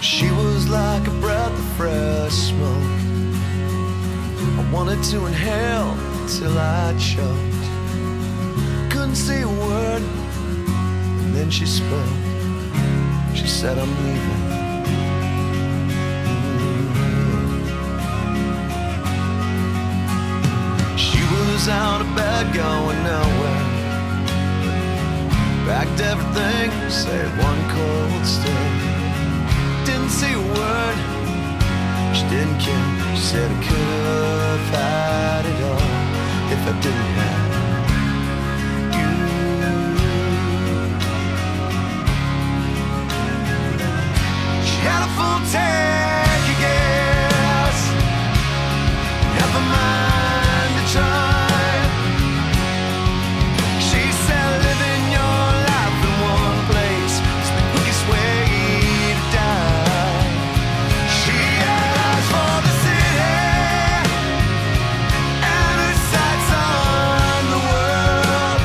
She was like a breath of fresh smoke. I wanted to inhale till I choked. Couldn't say a word, and then she spoke. She said, I'm leaving. She was out of bed, going nowhere. Packed everything, said one cold stare. Didn't say a word, she didn't care. She said I could have had it all if I didn't have you. She had a full tank of gas, never mind the time. She said living your life in one place is the quickest way to die. She had eyes for the city and her sights on the world,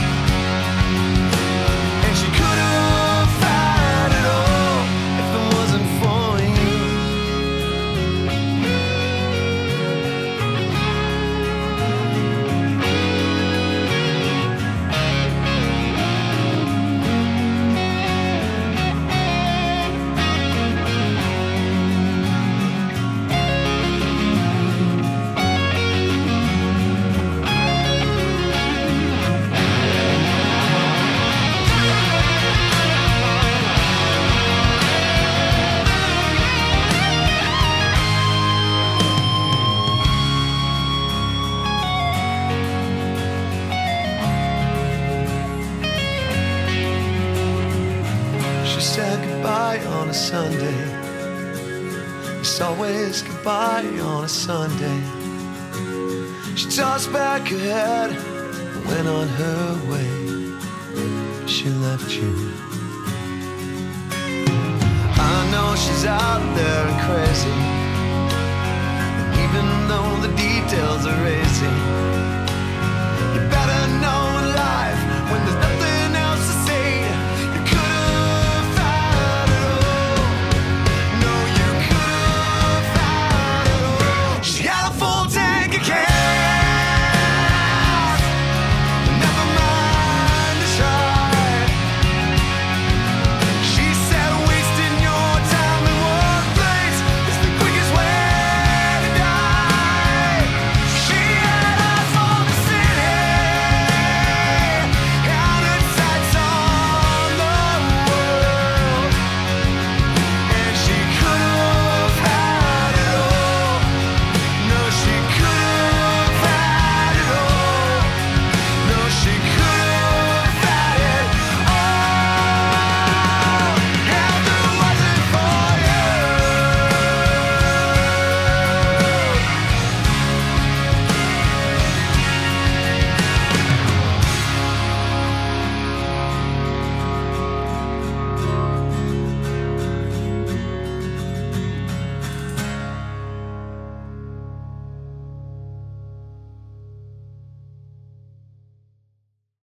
and she could have had it all if it wasn't for you. She said goodbye on a Sunday. It's always goodbye on a Sunday. She tossed back her head and went on her way. She left you. I know she's out there and crazy, and even though the details are racy,